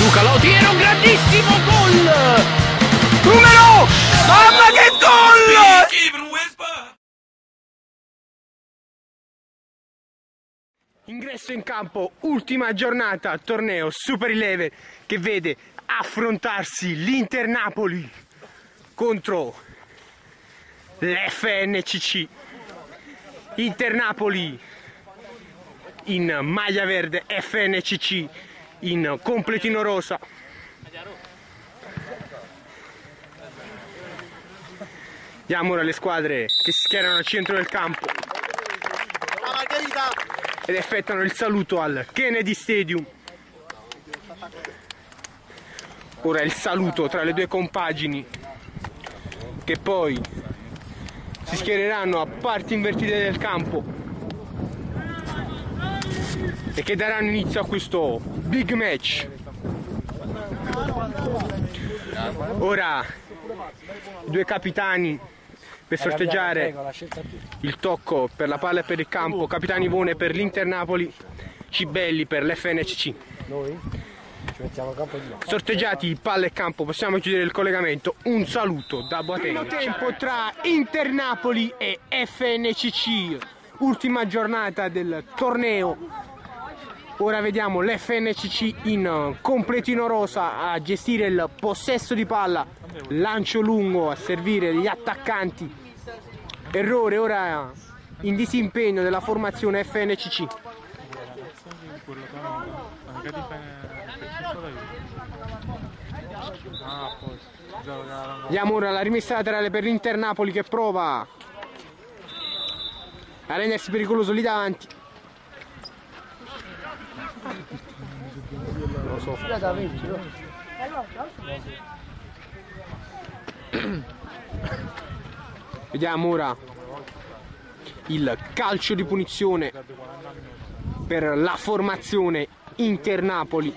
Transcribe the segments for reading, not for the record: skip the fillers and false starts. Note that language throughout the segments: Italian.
Gianluca Lautiero, grandissimo gol! Numero! Mamma che gol! Ingresso in campo, ultima giornata, torneo Super Rileve che vede affrontarsi l'Inter Napoli contro l'FNCC. Inter Napoli in maglia verde, FNCC in completino rosa. Vediamo ora le squadre che si schierano al centro del campo ed effettuano il saluto al Kennedy Stadium. Ora il saluto tra le due compagini che poi si schiereranno a parti invertite del campo e che daranno inizio a questo big match. Ora i due capitani per sorteggiare il tocco per la palla e per il campo, Capitano Ivone per l'Inter Napoli, Cibelli per l'FNCC. Sorteggiati palla e campo, possiamo chiudere il collegamento. Un saluto da Boateng. Tempo tra Inter Napoli e FNCC, ultima giornata del torneo. Ora vediamo l'FNCC in completino rosa a gestire il possesso di palla, lancio lungo a servire gli attaccanti. Errore ora in disimpegno della formazione FNCC. Vediamo ora la rimessa laterale per l'Inter Napoli che prova a rendersi pericoloso lì davanti. Vediamo ora il calcio di punizione per la formazione Inter Napoli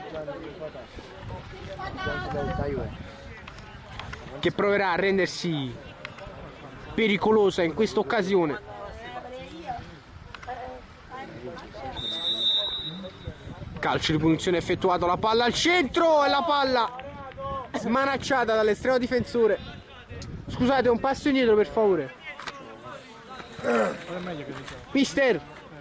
che proverà a rendersi pericolosa in questa occasione. Calcio di punizione effettuato, la palla al centro e la palla smanacciata dall'estremo difensore. Scusate, un passo indietro per favore. Mister!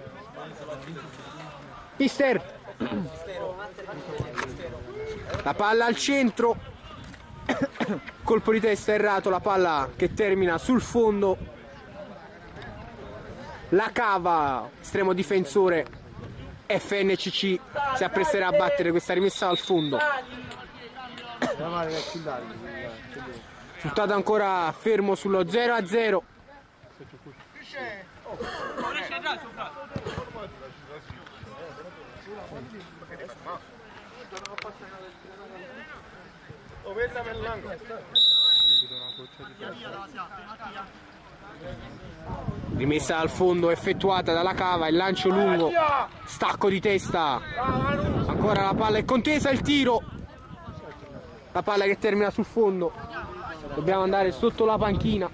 La palla al centro. Colpo di testa errato, la palla che termina sul fondo. La cava, estremo difensore FNCC si appresterà a battere questa rimessa al fondo. Risultato ancora fermo sullo 0-0. Rimessa al fondo effettuata dalla cava, il lancio lungo, stacco di testa, ancora la palla è contesa, il tiro, la palla che termina sul fondo, dobbiamo andare sotto la panchina.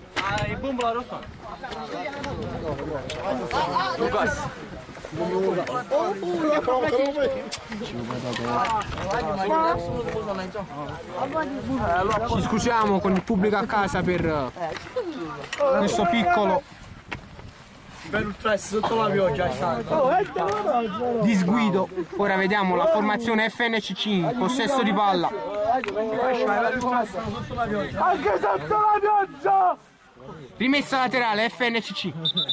Ci scusiamo con il pubblico a casa per questo piccolo disguido. Ora vediamo la formazione FNCC in possesso di palla. Anche sotto la pioggia! Rimessa laterale FNCC.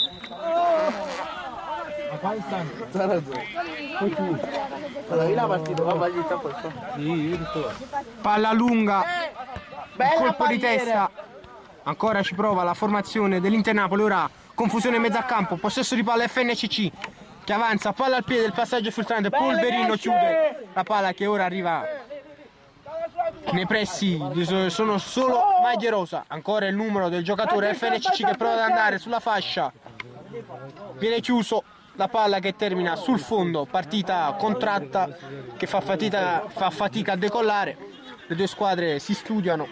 Palla lunga, colpo di testa, ancora ci prova la formazione dell'Inter Napoli. Ora confusione in mezzo a campo, possesso di palla FNCC che avanza, palla al piede, il passaggio filtrante, Polverino chiude la palla che ora arriva nei pressi, sono solo maglie rosa. Ancora il numero del giocatore FNCC che prova ad andare sulla fascia, viene chiuso, la palla che termina sul fondo, partita contratta che fa fatica a decollare, le due squadre si studiano.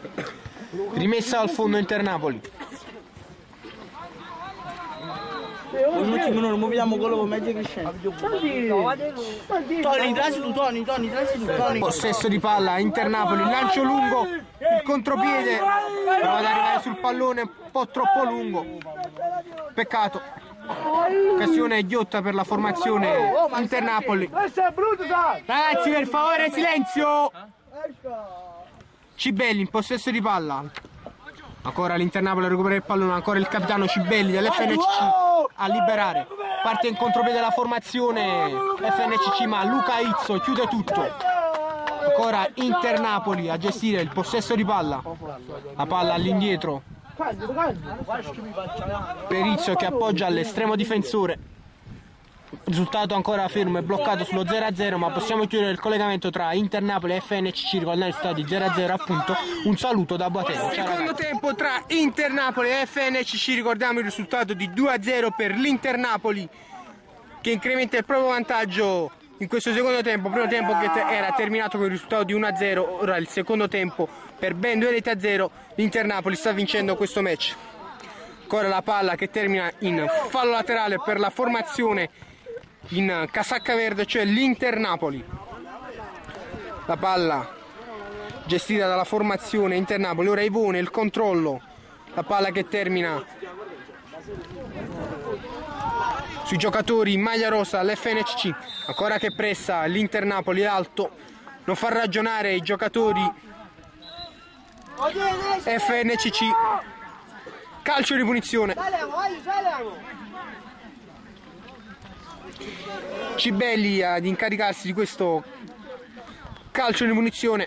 Rimessa al fondo Inter Napoli. Un ultimo noi muoviamo quello con mezzo crescente. Tony, Tony. Possesso di palla, Inter Napoli, lancio lungo, il contropiede, prova ad arrivare sul pallone un po' troppo lungo. Peccato. Occasione ghiotta per la formazione Inter Napoli. Ragazzi, per favore, silenzio! Cibelli in possesso di palla. Ancora l'Inter Napoli a recuperare il pallone, ancora il capitano Cibelli dell'FNCC a liberare. Parte in contropiede la formazione FNCC, ma Luca Izzo chiude tutto. Ancora Inter Napoli a gestire il possesso di palla. La palla all'indietro per Izzo che appoggia all'estremo difensore. Risultato ancora fermo e bloccato sullo 0-0, ma possiamo chiudere il collegamento tra Inter Napoli e FNCC ricordando il risultato di 0-0 appunto. Un saluto da Boateng. Secondo tempo tra Inter Napoli e FNCC, ricordiamo il risultato di 2-0 per l'Inter Napoli che incrementa il proprio vantaggio in questo secondo tempo. Primo tempo che era terminato con il risultato di 1-0, ora il secondo tempo per ben 2-0 l'Inter Napoli sta vincendo questo match. Ancora la palla che termina in fallo laterale per la formazione in casacca verde, cioè l'Inter Napoli. La palla gestita dalla formazione Inter Napoli, ora Ivone, il controllo, la palla che termina sui giocatori in maglia rossa, l'FNCC, ancora che pressa l'Inter Napoli alto, non fa ragionare i giocatori FNCC, calcio di punizione. Cibelli ad incaricarsi di questo calcio di punizione.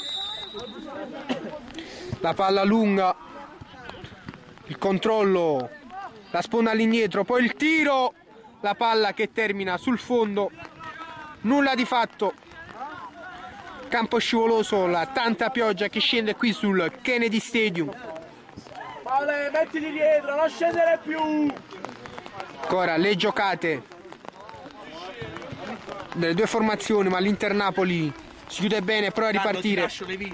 La palla lunga, il controllo, la sponda all'indietro, poi il tiro, la palla che termina sul fondo, nulla di fatto. Campo scivoloso, la tanta pioggia che scende qui sul Kennedy Stadium. Vale, mettili dietro, non scendere più. Ancora le giocate delle due formazioni, ma l'Inter Napoli si chiude bene, prova a ripartire.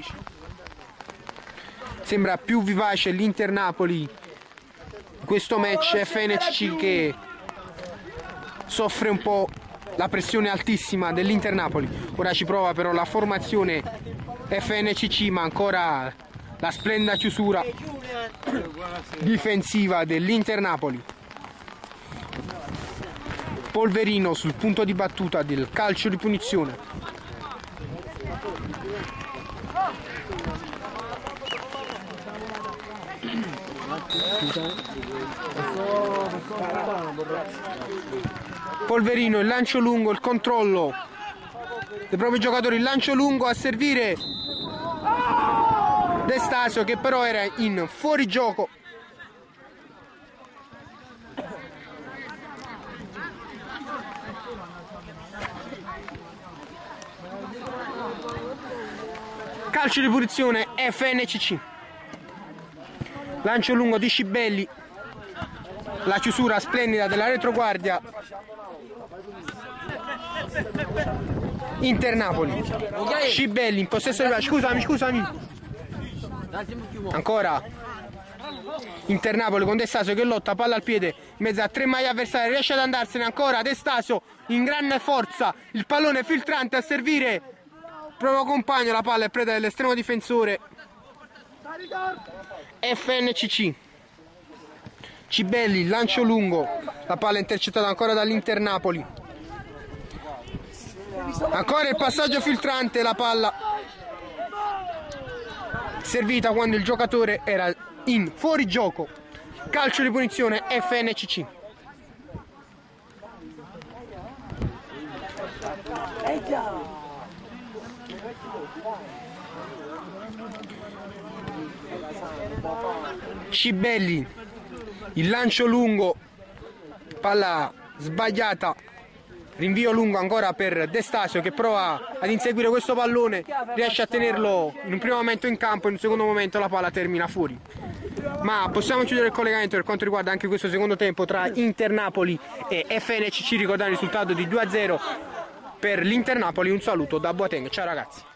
Sembra più vivace l'Inter Napoli in questo match. FNCC che soffre un po' la pressione altissima dell'Inter Napoli. Ora ci prova però la formazione FNCC, ma ancora la splendida chiusura difensiva dell'Inter Napoli. Polverino sul punto di battuta del calcio di punizione. Polverino, il lancio lungo, il controllo dei propri giocatori, il lancio lungo a servire De Stasio che però era in fuorigioco. Calcio di punizione FNCC. Lancio lungo di Cibelli. La chiusura splendida della retroguardia Inter Napoli. Cibelli in possesso di... Scusami. Ancora Inter Napoli con De Stasio che lotta, palla al piede, in mezzo a tre maglie avversarie, riesce ad andarsene. Ancora De Stasio in grande forza, il pallone filtrante a servire proprio compagno, la palla è preda dell'estremo difensore FNCC. Cibelli, lancio lungo, la palla intercettata ancora dall'Inter Napoli. Ancora il passaggio filtrante, la palla servita quando il giocatore era in fuorigioco. Calcio di punizione FNCC. Cibelli, il lancio lungo, palla sbagliata, rinvio lungo ancora per De Stasio che prova ad inseguire questo pallone, riesce a tenerlo in un primo momento in campo, in un secondo momento la palla termina fuori. Ma possiamo chiudere il collegamento per quanto riguarda anche questo secondo tempo tra Inter Napoli e FNCC, ricordando il risultato di 2-0 per l'Inter Napoli. Un saluto da Boateng, ciao ragazzi.